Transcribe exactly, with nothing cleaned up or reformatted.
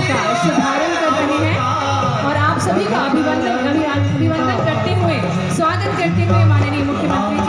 का शुभारंभ कर रहे हैं और आप सभी का अभिवंदन अभिवंदन करते हुए स्वागत करते हुए माननीय मुख्यमंत्री